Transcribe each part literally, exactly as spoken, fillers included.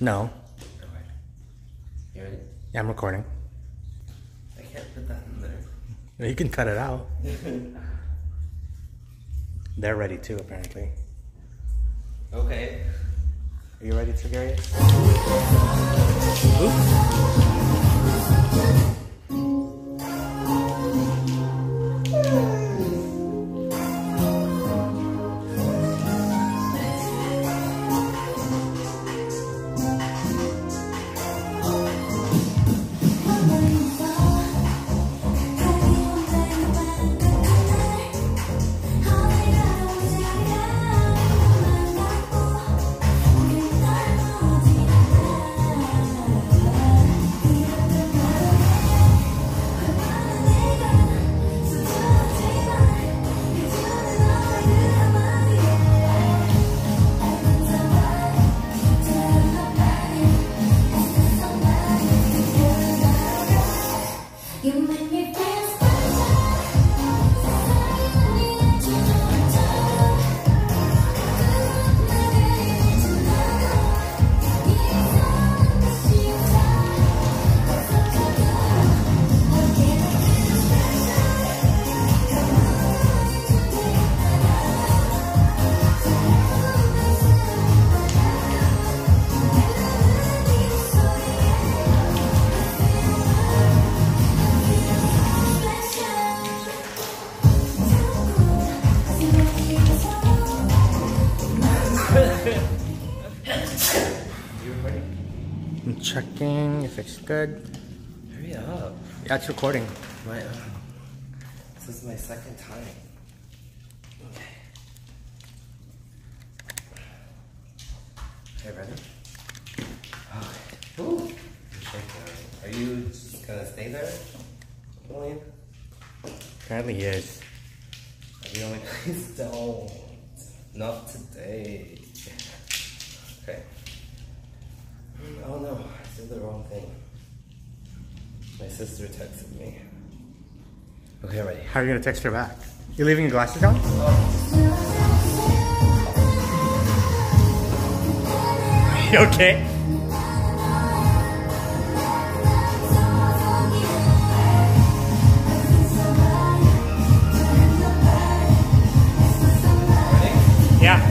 No. Okay. You ready? Yeah, I'm recording. I can't put that in there. You can cut it out. They're ready too, apparently. Okay. Are you ready, Tagarius? I'm checking if it's good. Hurry up. Yeah, it's recording. My, uh, this is my second time. Okay. Okay, ready? Okay. Ooh. Are you just gonna stay there, William? Apparently he is. Are you only please don't. Not today. Okay. Oh no, I did the wrong thing. My sister texted me. Okay, ready. How are you gonna text her back? You leaving your glasses on? Oh. You okay? Yeah.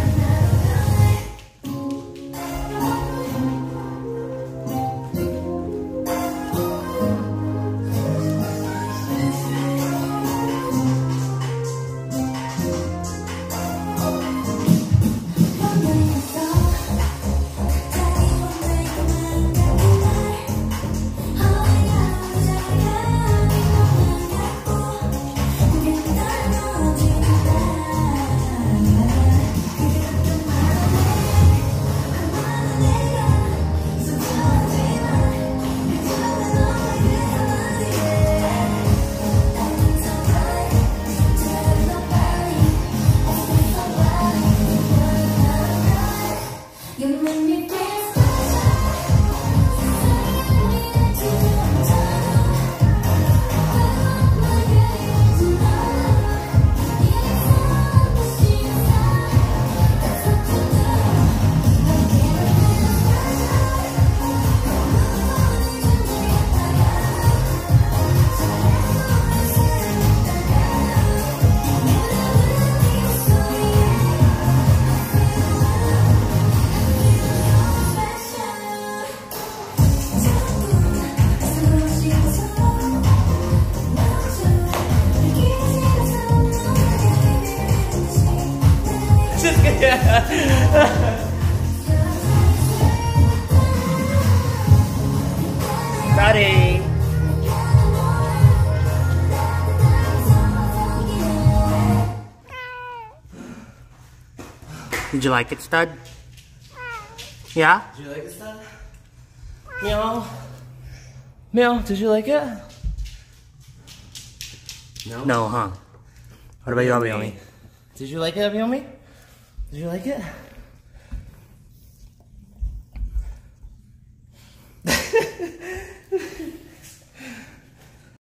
Daddy. Did you like it, stud? Yeah? Did you like it, stud? Meow. Meow, did you like it? No? No, huh? What about you, Abiomi? Did you like it, Abiomi? Did you like it?